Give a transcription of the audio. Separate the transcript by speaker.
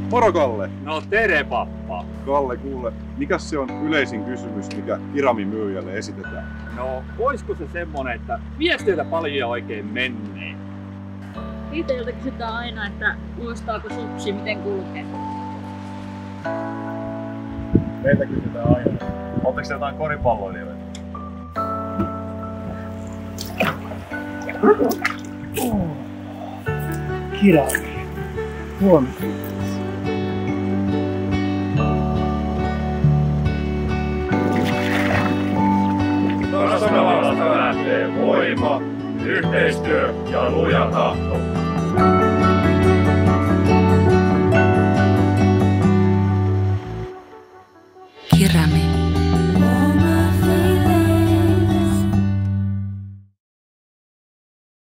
Speaker 1: Moro Kalle!
Speaker 2: No tere pappa!
Speaker 1: Kalle, kuule, mikä se on yleisin kysymys, mikä kiraamimyyjälle esitetään?
Speaker 2: No, oisko se semmonen, että mies teiltä paljon oikein menee?
Speaker 3: Itseltä kysytään aina, että muistaako suksi miten kulkee.
Speaker 4: Meiltä kysytään aina. Oletteko jotain koripalloilijoita?
Speaker 5: Kirami. Huomenta.
Speaker 4: Tasavallasta lähtee voima, yhteistyö ja luja tahto.